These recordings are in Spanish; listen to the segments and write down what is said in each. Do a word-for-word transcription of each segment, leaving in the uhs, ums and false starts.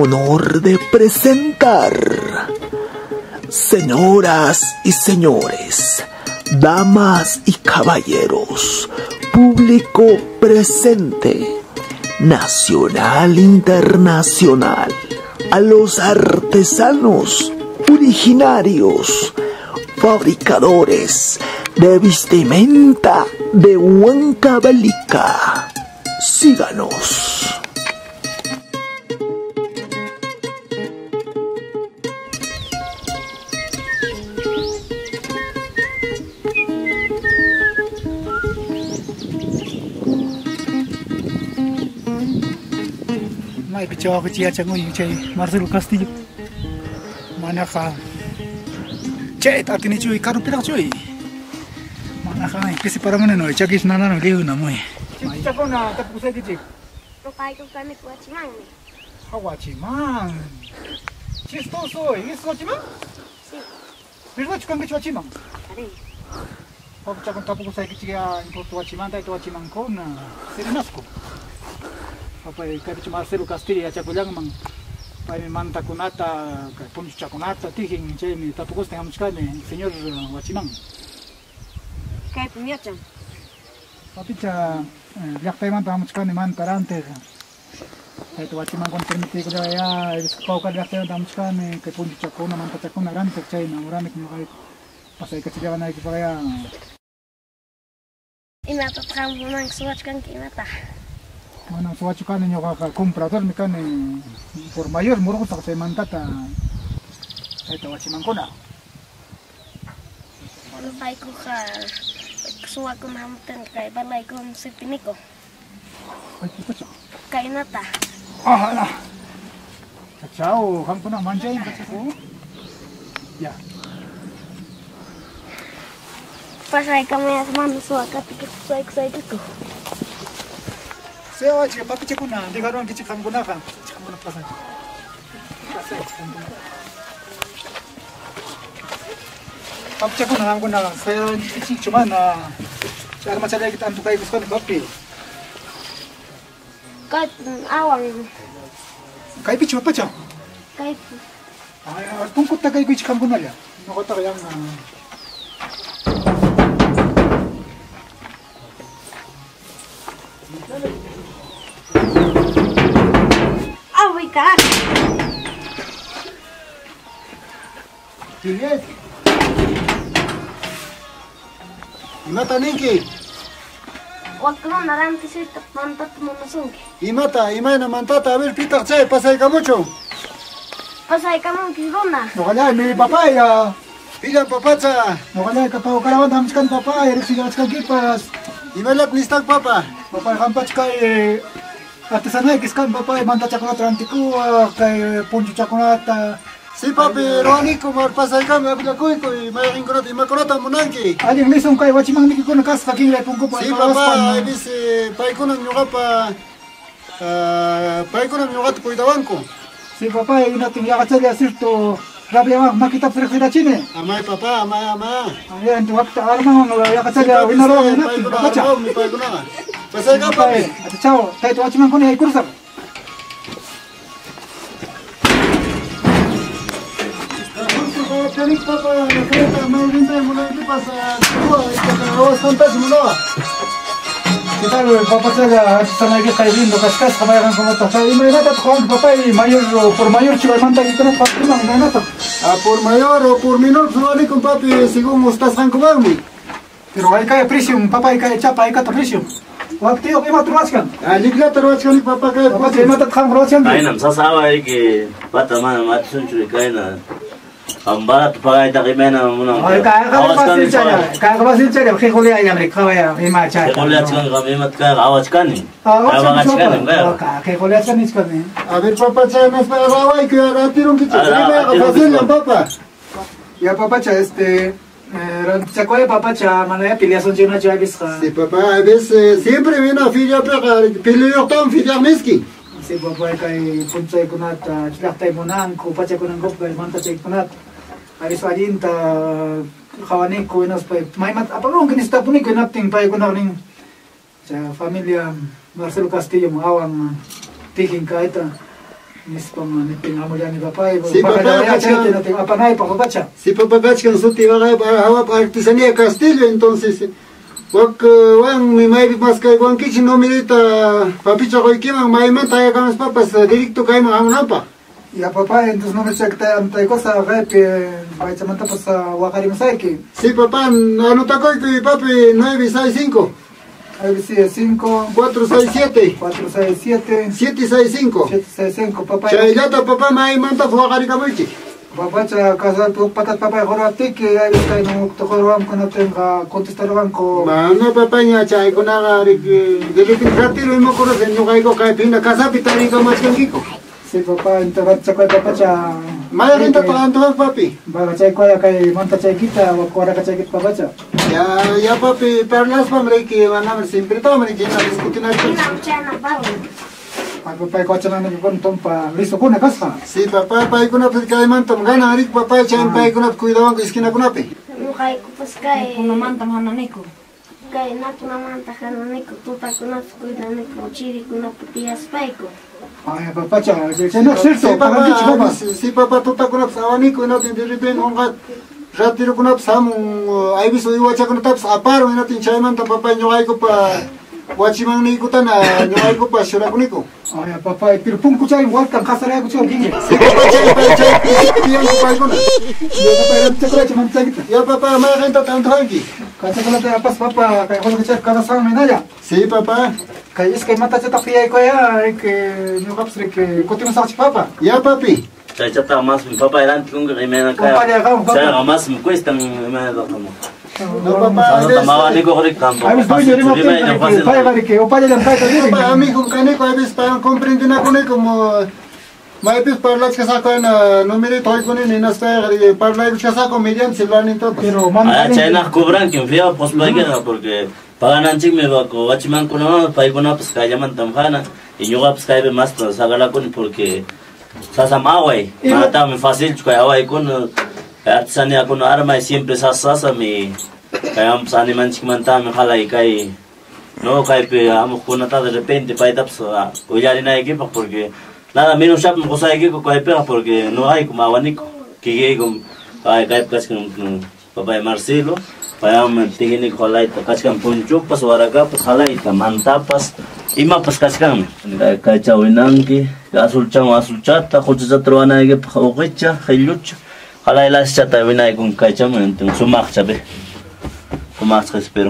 honor de presentar, señoras y señores, damas y caballeros, público presente, nacional, internacional, a los artesanos originarios, fabricadores de vestimenta de Huancavelica. Síganos. Mai pichawa ko chia chango yung chay Marcelo Castillo mana ka chay tatini chui karu pila chui mana ka kisi parang ano chakis nana no liu na mo eh chako na tapusay kiti Papai ko kami ko chimang ni hawa chimang chistoso eh isko chimang si birla chukang ke chimang ari pag chakon tapusay kiti ya importo chimang tai to chimang ko na sirinasko Papai kami cuma Marcelo Castillo ya cakulang mang pai manta kunata kai punch cakunata tiking chay mi tapos tengah kami señor Wachimang kai punya cam papi cha yak tay manta kami kami man parante kai Wachimang kon permite ko ya es kau ka yak tay manta kami kai punch cakuna manta cakuna rante chay na urami kami kai pasay kasi jawa na ikipaya ina to tram bunang suat kan kinata Mana suatu kan nyo ka comprador mi kan por mayor muro sa sa mantata ay tawachi man ko na Papai ko ka suwa ko mamten kay balay ko si piniko ay ito siya kay nata ah ala ciao ham ko na manjay ko ya pasay kami sa man suwa ka tikit suwa ko sa dito Sewa chica papi chico na di garon kichi kam guna ka chikam guna pasay pasay chikam guna papi chico na ham guna saya kichi cuma na cara macam kita antuk kayak gusto ni papi kay awang kayak pichu apa cang kay ay tungkot ta kayak kichi kam guna ya nakota kayang away ka Yes. Imata ninki. wag ko na ram ti sit mantat mo masung Imata, imana mantata, a ver pita chay, pasay ka mucho. pasay ka mo kirona No kaya mi papaya. Pila papacha. No kaya ka pa karawan ham kan papaya, rek sigas ka gipas. Imalak nistak papa. Papaya hampach kay artesanal kiskan papaya manta chakunat rantiku kay punju chakunat. Si papi, Roni ko marpasay ka, mabila koy koy, may ingkunat, imakunat ang munangki. Aling lisong kay Wachimang niki ko nakas kaking lai pungko pa. Si papa, ibis pay ko nang nyuka pa, pay ko nang nyuka po itawan ko. Si papa, inating yakat sa sirto, grabe ang makita frek-frek chine. Amay papa, amay ama. Ayan, tuwak ta alam ang yakat sa winaro natin. Pakacha. Mi pay ko na. Pasay ka papi. At ciao, tayo Wachimang ko ni ay kursa. Tenik papa, kereta may rinta mula itu pas dua, kita awas kontas mula. Kita papa saya sana kita lindo kaskas kamayan kono ta. Sa imay nata kon papa mayor por mayor chiwa manta kita na papi lang nata. Ah por mayor o por minor suali con papi sigo mustas kan kumami. Pero ay kaya presyo papa ay kaya chapa ay kata presyo. Waktu itu kima teruskan. Ah ligla teruskan papa kaya papa kaya mata kan teruskan. Kaya nam sasawa iki pata mana matsun curi kaya na. Ambara tu pakai tak imena muna. Ay kaya ka basil caya. Kaya ka basil caya. Kaya kuliah ayam mereka kaya ima caya. Kuliah cikan kami emat kaya awas kan ni. Awas kan kaya. Kaya kuliah kan ni kan ni. Aber papa caya mas para rawai kaya ratirong kita. Kaya basil yang papa. Ya papa caya este Chacoya papa cha manaya piliason china cha biska. Si papa ves siempre viene a filia pega pilio tom filia meski. Si papa kay punta kunat chilaktay monan ko pa cha kunang gop kay manta cha kunat. Aris wajinta kawanin ko inas pa may mat apalong kinista puni ko nating pa ko ning sa familia Marcelo Castillo mo awang tiking ka ita. Nispa ni pingamo ya ni papá. Sí, papá, no tengo apanay para papacha. Sí, papá, cachcan su tía para artesanía Castillo, entonces. Wak wan mi mai mas kai wan kichi no mirita papicho koi kiman mai manta ya kamas papas directo kai ma amnapa. Ya papá, entonces no me chequea ante cosa que vai chamanta pues wakari masaiki. Sí, papá, anota koi que papi nueve seis cinco. Ahí sí, cinco, cuatro seis siete, cuatro seis siete, siete seis cinco. siete seis cinco, papá. Chaylata papá mai manta wakari kamuchi. Papá, cha casa tu patat papá jorati que ahí está no to joram con tenga contestar banco. Mano papá nya chay kuna ri delikin ratiro mo ko sen no kai ko kai pinda casa pitari ka mas kangiko. Sí, papá, entonces cha kai papá cha mai renta tanto papi. Ba chay ko ya kai manta chay kita wa ko ra chay kita papá cha. Ya ya papi perlas pamre ki wana siempre to me jina diskutina. Papá, coche no me pone tompa, listo con una casa. Sí, papá, pa ikuna pues kai mantam gana arik papá chan pa ikuna cuidado con esquina kuna pe. No kai pues kai. Kuna mantam hananeko. Kai na kuna manta hananeko, tuta kuna cuidaneko, chiri kuna putias paiko. Ay, papá, cha, cha no cierto, sí, papá, sí, papá, tuta kuna sawaniko no te de repente ongat ratiro kuna sam ai biso iwacha kuna taps aparo no tin chay mantam papá ñoay ko pa Wachimang ni ko tana, ñoay ko pa shura kuniko. Ay, papá, pero pun kuchay wal kan kasara ko chay gingi. Sí, papá, chay pa chay piyan ko pa ko na. Yo papá, era chakra chaman chagita. Ya papá, ma renta tanto aquí. Kacha kala te apas papá, kay ko chay kada sa menaya. Sí, papá. Kay es kay mata chata piya ko ya, que no kapsre que kotimo sa papá. Ya papi. Chay chata más mi papá eran con que me Papá, ya gam, papá. Chay más me cuesta me da como. No, papá. No tomaba ni coger campo. Ay, estoy yo rima que falla gari que o paya lanta ka diri. Papá, amigo, kaniko ay bis pa comprende na ko como mai bis parlas ka sa ko na no mire toy ko ni na sta gari parla ka sa ko median silvan to. Pero man. Ah, chay na cobran que fría pues lo hay que porque pagan anchik me va ko wachiman ko no pa ko na pues kaya man tamjana y yo pues kaya más pues sagala con porque sasa mawai mata me fácil kaya awai con artesania con arma y siempre sasa sasa mi kaya am sani manchik manta me jalai kai no kai pe amo con nata de repente pa etaps o ya na equipo porque nada menos shop me cosa equipo kai pe porque no hay como abanico que que con kai kai casi con papá Marcelo para am tingini jalai ta casi con poncho pas waraga pas jalai ta mantapas ima pas casi kan kai chawinanki azul chang azul chata khocha trwana ke khocha khayluch jalai las chata vinay con kai cham entung sumak chabe más espero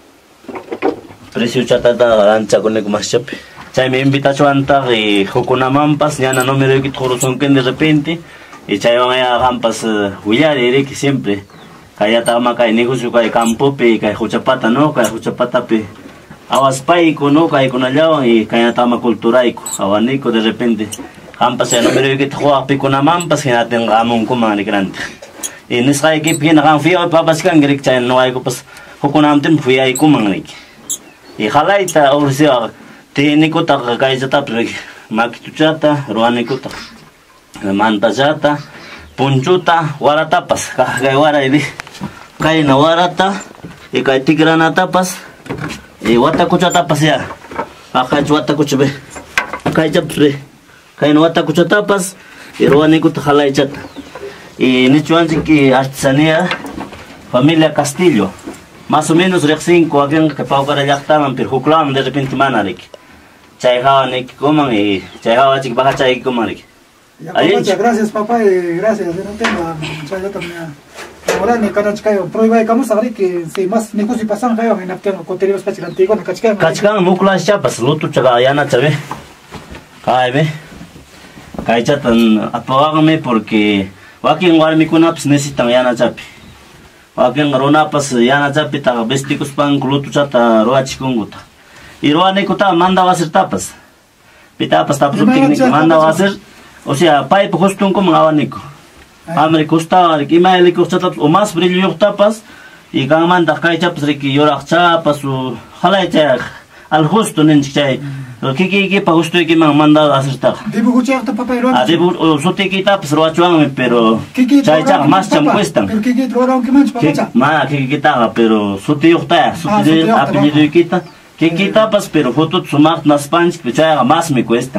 precio chata ta ancha con el más chape chay me invita chuanta y jokuna mampas ya no me doy que toro son que de repente y chay van a rampas huyar y que siempre kaya tama kay negocio kay campo pe kay huchapata no kay huchapata pe awas paiko no kay con allá y kaya tama culturaico abanico de repente rampas ya no me doy que toro pe con mampas que na tengamos como más grande y en esa equipo que nagan fío papas kan grek chay no hay pues hukunam tin fui ay kumanglik y jalai ta orsia técnico ta kay jata pre makituchata ruanico ta manta jata punchuta warata pas kay wara ibi kay na warata y kay tigrana tapas y wata kuchata pas ya akay wata kuchbe kay japre kay no wata kuchata pas y ruanico ta jalai jata y nichuan que artesanía familia Castillo más o menos cinco aquí que pau para allá estaban pero juclan de repente manarik chay hawa ni coman y chay hawa chik baja chay coman Muchas gracias papá y gracias yo no tengo chay también ahora ni cada chicayo prueba y cómo saber que si más ni cosa pasan cayo en apteno contenido especial antiguo ni cachcan cachcan muklas chapas lutu chaga yana chabe kay be kay chatan apagame porque wakin warmi kunaps necesitan yana chapi wakin ronapas yana chapi ta besticos pan klutu chata roachi kunguta y roane kuta manda va a ser tapas pitapas tapas un técnico manda va a ser o sea pipe justo un como abanico amre costa que me le costa o más brillo tapas y kan manda kai chapas riki yorak chapas o jalai cha al justo nen chay que que que pa justo que me manda a hacer ta debo escuchar tu papá ah debo o sote que tapas roachuan pero chay cha más cham cuestan pero que que roaron que manch papá ma que que ta pero sote yota sote apellido quita que que tapas pero foto sumar nas panch que chay más me cuestan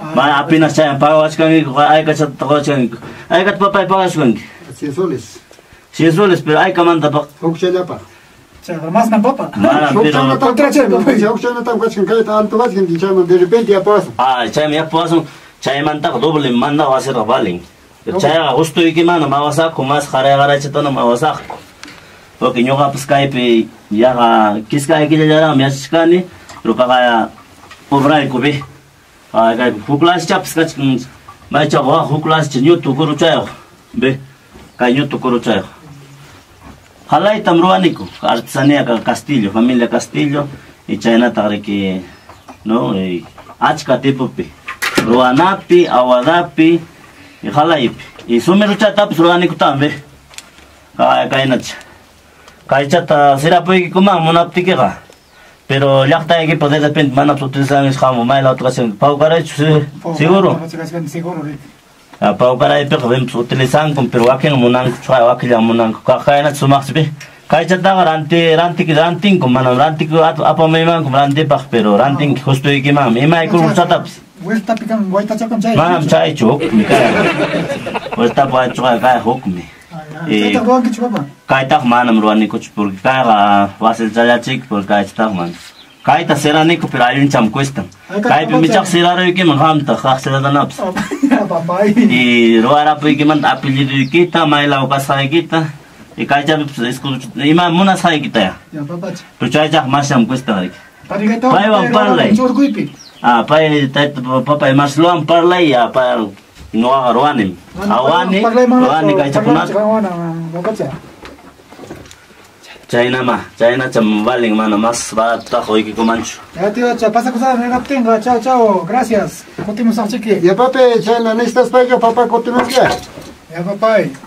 Ma apenas chay pagawachkanki, aykachata taqawachkanki. Aykat papay pagashkanki. cien soles. cien soles, pero aykamanta paq. Hukchallapa. Chaga, más na papa. Mana, pero... Contra chay, papá. Hukchallata kachkan kayta alto kachkan chayman de repente ya pasan. Ah, chayman ya pasan, chaymanta doble manda va a ser valen. Chayga justo iki mana mawasako, más jaray garachatana mawasako. Porque ñoqa pues kaypi yaqa kiskay killallaraqmi yachashkani, pero paqa obrayku be. Ah, kay huk lasichapas kachkan maychaqa huk lasicha ñutu kuruchayuq be. Kay ñutu kuruchayuq. Halaytam ruwaniku, artesanía Castillo, familia Castillo, y chaynata riki, no, achka tipupi. Ruwanapi, awadapi, y halaypi. Y sumiruchaytapis ruwaniku tambe. Kay kaynacha. Kaychata sirapuyki kuman munaptikiqa. Pero llaqtayki de repente mana utilizan es como mai la otra ocasión. Paucaraychu seguro. Paucaraypiqa vemos utilizan con pero wakin munanku chwa wakilla munanku. Kayna sumaqsipi. Kaychataqa ranti ranti rantin con mana ranti apamayman con rantipaq pero rantin justo ikiman imayku urchatapis. Vuelta pican vuelta chakam chay. Manam chaychu hukmi kay. Vuelta puaychuqa kay hukmi. Kayta ruwanki chupapa. Kayta manam ruwanikuchu porque kayqa wasil challachik porque kayta man. Kayta seraniku pero ayuncham cuestan. Kaypi michaq seraruykiman hamta qaq seradanapas. Y ruwarapuykiman apellidoykita maylaw kasqaykita y kaychapi ima munasqaykita ya. Ya papacha. Pero chaychaq masham cuestan. Parigayta paywan parlay. Ah, pay papay masluwan parlay ya pa no ruwanim. Awani ruwani kaychakunata. Chayna ma, chayna cham valen mana más barato hoy que comancho. Ya tío, cha pasa cosa me tenga. Chao, chao. Gracias. Continuamos chiqui. Ya papi, chayna necesitas paga papá continuamos ya. Ya papá.